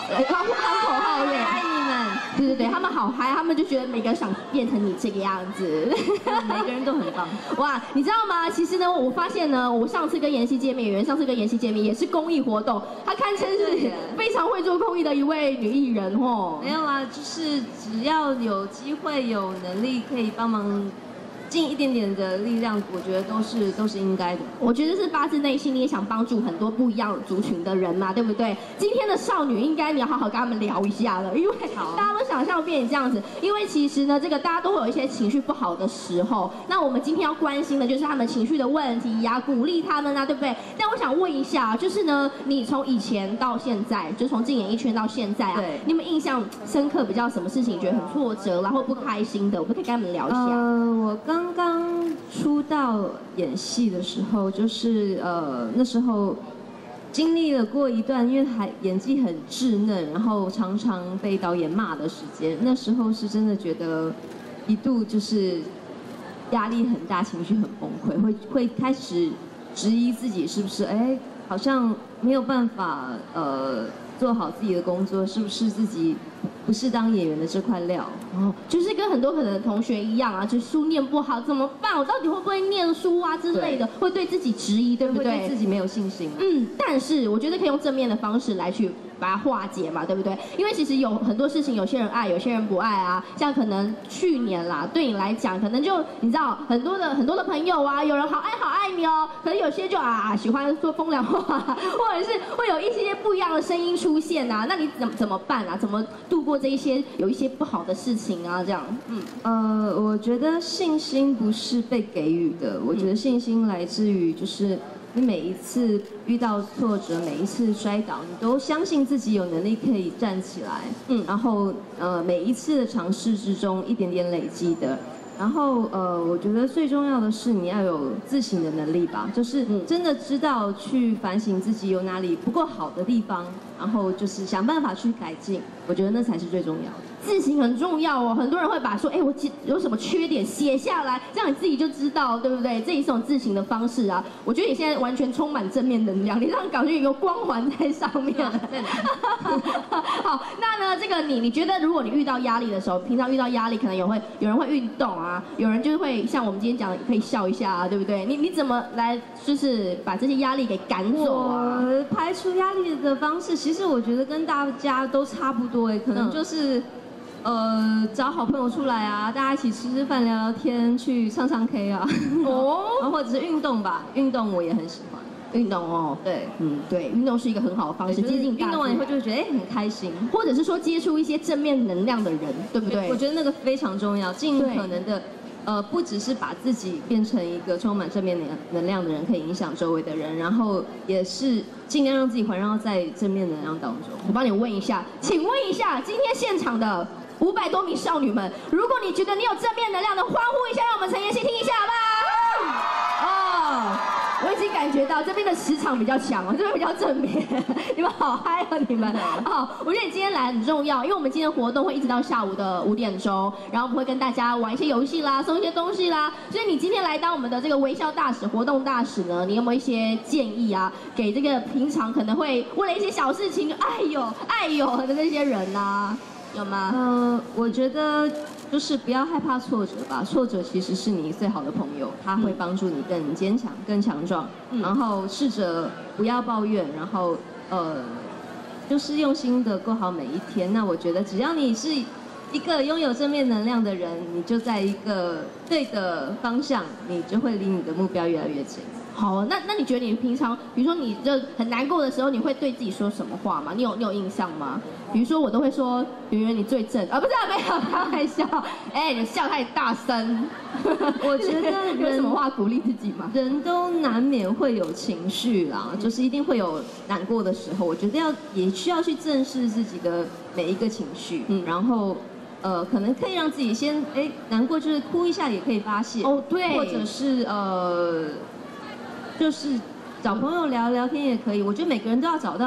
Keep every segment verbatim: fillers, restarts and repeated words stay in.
当当口号对， 爱你们。 对对对，他们好嗨，他们就觉得每个人想变成你这个样子， 每个人都很棒。 哇，你知道吗？其实呢，我发现呢，我上次跟妍希见面，有人上次跟妍希见面也是公益活动，她堪称是非常会做公益的一位女艺人哦。 没有啊，就是只要有机会、有能力可以帮忙。尽一点点的力量，我觉得都是都是应该的。 我觉得是发自内心，你也想帮助很多不一样族群的人嘛，对不对？今天的少女应该你要好好跟他们聊一下了，因为大家都想像变成这样子。因为其实呢，这个大家都会有一些情绪不好的时候，那我们今天要关心的就是他们情绪的问题呀、啊，鼓励他们啊，对不对？但我想问一下，就是呢，你从以前到现在，就从进演艺圈到现在啊，你有没有印象深刻比较什么事情觉得很挫折，然后不开心的，我们可以跟他们聊一下。 呃，我刚。刚刚出道演戏的时候，就是呃那时候经历了过一段，因为还演技很稚嫩，然后常常被导演骂的时间。那时候是真的觉得一度就是压力很大，情绪很崩溃，会会开始质疑自己是不是哎好像没有办法呃做好自己的工作，是不是自己不是当演员的这块料？ 哦，就是跟很多可能的同学一样啊，就书念不好怎么办？我到底会不会念书啊之类的，会对自己质疑，对不对？ 会对自己没有信心。 嗯，但是我觉得可以用正面的方式来去把它化解嘛，对不对？因为其实有很多事情，有些人爱，有些人不爱啊。像可能去年啦，对你来讲，可能就你知道很多的很多的朋友啊，有人好爱好爱你哦，可能有些就啊喜欢说风凉话，或者是会有一些不一样的声音出现啊。那你怎么怎么办啊？怎么度过这一些有一些不好的事情啊？这样，嗯， 呃，我觉得信心不是被给予的，我觉得信心来自于就是你每一次遇到挫折，每一次摔倒，你都相信自己有能力可以站起来，嗯，然后呃每一次的尝试之中一点点累积的。然后呃，我觉得最重要的是你要有自省的能力吧，就是真的知道去反省自己有哪里不够好的地方，然后就是想办法去改进。我觉得那才是最重要的。 自省很重要哦，很多人会把说，哎，我有什么缺点写下来，这样你自己就知道，对不对？这也是一种自省的方式啊。我觉得你现在完全充满正面能量，你让感觉有个光环在上面。 对。 好，那呢，这个你你觉得，如果你遇到压力的时候，平常遇到压力，可能有会有人会运动啊，有人就是会像我们今天讲的，可以笑一下啊，对不对？你你怎么来就是把这些压力给赶走啊？ 我排除压力的方式，其实我觉得跟大家都差不多哎，可能就是。嗯呃，找好朋友出来啊，大家一起吃吃饭、聊聊天，去唱唱 K 啊，哦，或者是运动吧，运动我也很喜欢。 运动哦，对，嗯，对，运动是一个很好的方式，接近运动完以后就会觉得哎很开心， 或者是说接触一些正面能量的人，对不对？ 我觉得那个非常重要，尽可能的。呃，不只是把自己变成一个充满正面能量的人，可以影响周围的人，然后也是尽量让自己环绕在正面能量当中。 我帮你问一下，请问一下，今天现场的五百多名少女们，如果你觉得你有正面能量的，欢呼一下，让我们陈妍希听一下，好不好？哦，我已经感觉到这边的磁场比较强哦，这边比较正面，你们好嗨哦，你们。好，我觉得你今天来很重要，因为我们今天活动会一直到下午的五点钟，然后我们会跟大家玩一些游戏啦，送一些东西啦。所以你今天来当我们的这个微笑大使、活动大使呢，你有没有一些建议啊？给这个平常可能会为了一些小事情就哎呦哎呦的那些人啊，有吗？ 呃，我觉得。就是不要害怕挫折吧，挫折其实是你最好的朋友，他会帮助你更坚强、更强壮。嗯、然后试着不要抱怨，然后呃，就是用心的过好每一天。那我觉得只要你是一个拥有正面能量的人，你就在一个对的方向，你就会离你的目标越来越近。 好，那那你觉得你平常，比如说你就很难过的时候，你会对自己说什么话吗？你有你有印象吗？比如说我都会说，圆圆你最正啊，不是、啊、没有开玩笑，哎、欸，你笑太大声。 我觉得有什么话鼓励自己吗？ 人都难免会有情绪啦，就是一定会有难过的时候。我觉得要也需要去正视自己的每一个情绪，嗯，然后。呃，可能可以让自己先哎难过，就是哭一下也可以发泄哦，对， 或者是呃，就是找朋友聊聊天也可以。我觉得每个人都要找到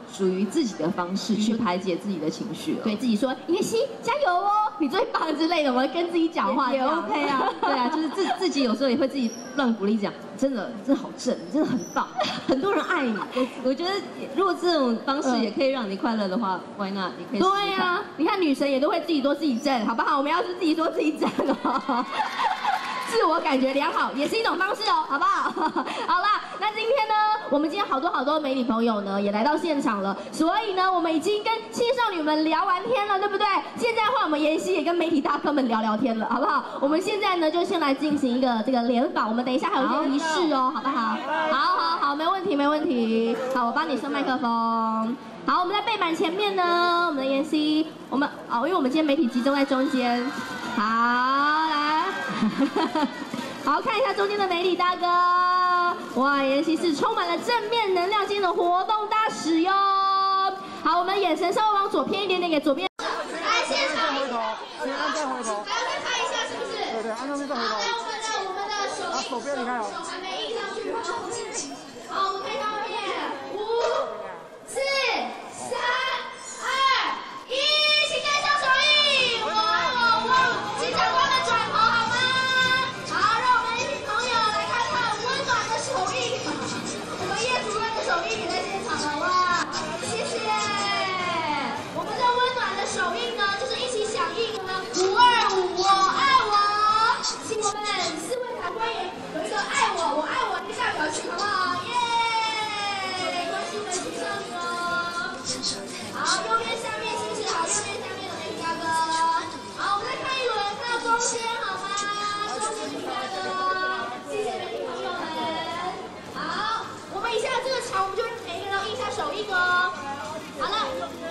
属于自己的方式去排解自己的情绪了。 对自己说，妍希加油哦，你最棒之类的，我们跟自己讲话也 OK 啊，对啊，就是自自己有时候也会自己乱鼓励讲，真的真的好正，真的很棒，很多人爱你。我我觉得如果这种方式也可以让你快乐的话 ，Why not？ 你可以试试看。 对啊，你看女神也都会自己说自己正，好不好？我们要是自己说自己正哦。自我感觉良好也是一种方式哦，好不好？好啦，那今天呢，我们今天好多好多媒体朋友呢也来到现场了，所以呢，我们已经跟青少女们聊完天了，对不对？现在换我们妍希也跟媒体大哥们聊聊天了，好不好？我们现在呢就先来进行一个这个联访，我们等一下还有一些仪式哦，好不好？好好好，没问题没问题。好，我帮你升麦克风。好，我们在背板前面呢，我们的妍希，我们哦，因为我们今天媒体集中在中间。好，来，好看一下中间的媒体大哥。哇，妍希是充满了正面能量，今天的活动大使哟。好，我们眼神稍微往左偏一点点，给左边。 来，现场回头，先按再回头。还要再看一下是不是？对对，按上面再回头。来，我们的我们的手，手边你看哦。手还没印上去吗？好，我们看上面，五、四、三、二、一，请盖上手印。我爱我，我，请长官们转头好吗？好，让我们一群朋友来看看温暖的手印。我们叶主任的手印也在现场了，哇，谢谢。我们这温暖的手印呢，就是一起响应呢五二五我爱我，请我们四位长官也有一个爱我，我爱我的下表情，好不好？耶！恭喜我们青少女哦。好，右边下面其实好，右边下面的媒体大哥。好，我们再看一轮，看到中间好吗？中间媒体大哥，谢谢媒体朋友们。好，我们以下这个场，我们就让每一个人都印下手印哦。好了。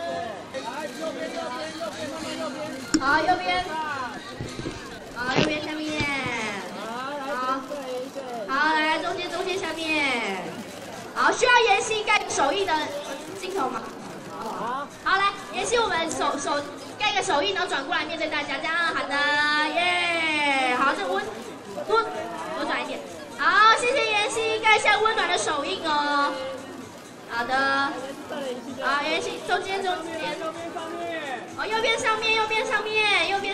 好，右边。好，右边下面。好。好，来中间中间下面。好，需要妍希盖手印的镜头吗？好，来妍希，我们手手盖个手印，然后转过来面对大家，这样好的，耶！好，这温多多转一点。好，谢谢妍希盖下温暖的手印哦。好的。好，妍希中间中间。哦，右边上面，右边上面，右边。